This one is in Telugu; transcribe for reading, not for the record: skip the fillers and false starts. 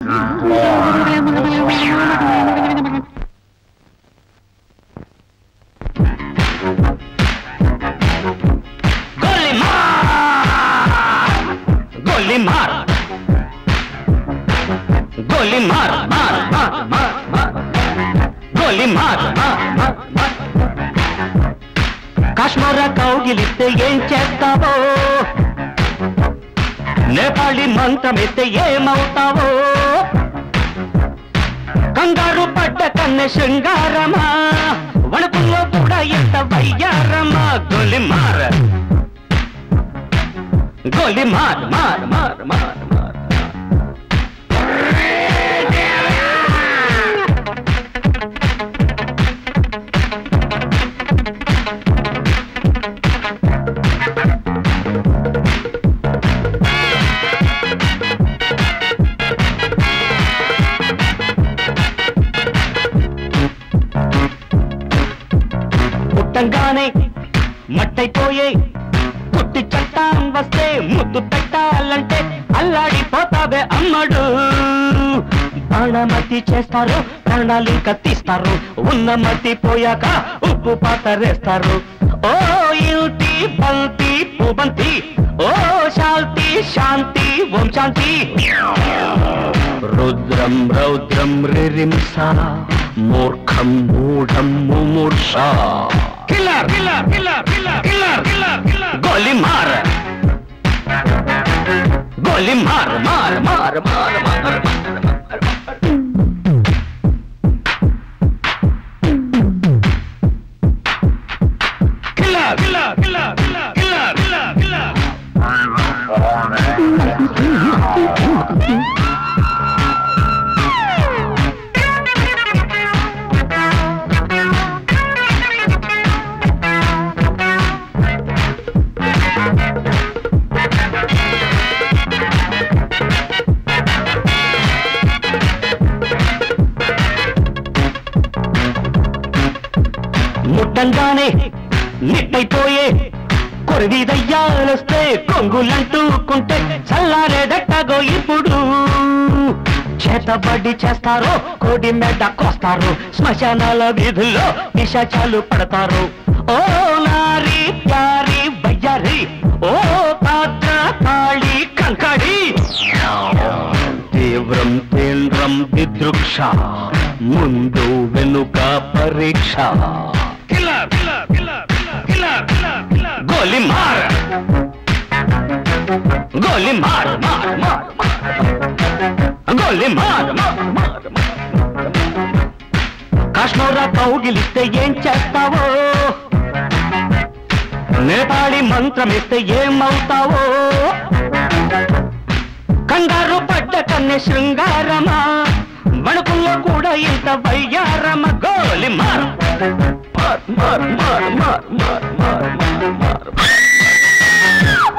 गोली मार गोली मार मार मार मार मार गोली मार కాశ్మీర కౌగిలిస్తే ఏం చేస్తావో నేపాళీ మంత్రమిస్తే ఏమవుతావో కంగారు పడ్డ కన్నె శృంగారమా వణుకుల్లో కూడా ఎంత వయ్యారమా గోలి మార్ गोली मार मार मार मार मार పుట్టంగానే మట్టైపోయే పుట్టి చట్టం వస్తే ముద్దు పెట్టాలంటే అల్లాడిపోతావే అమ్మడు బాణమతి చేస్తారు ప్రాణాలు కత్తిస్తారు ఉన్న మతి పోయాక ఉప్పు పాతరేస్తారు ఓ యుటి బంతి పుబంతి ఓ శాంతి శాంతి ఓం శాంతి రుద్రం రౌద్రం రిరింస మూర్ఖం మూఢం ముమూర్ష killer killer killer killer killer killer killer गोली मार गोली मार मार मार मार मार killer killer killer killer killer killer ముట్టంగానే నిట్టయిపోయే కొరివి దయ్యాలొస్తే కొంగులంటూకుంటే చల్లారేదట్టగో ఇప్పుడు చేతబడి చేస్తారు కోడి మెడ కోస్తారు శ్మశానాల వీధుల్లో పిశాచాలు పడతారు ఓ నారి ప్యారి బయ్యారి ఓ పాత్ర తాళి కంకడి తీవ్రం తీవ్రం విదృక్ష ముందు వెనుక పరీక్ష killer killer killer killer killer killer गोली मार गोली मार मार मार गोली मार मार मार కాశ్మీర కౌగిలిస్తే ఏం చేస్తావో నేపాళీ మంత్రమిస్తే ఏమవుతావో కంగారు పడ్డ కన్నె శృంగారమా వణుకుల్లో కూడా ఇంత వయ్యారమ గోలి మార్ मार मार मार मार मार मार मार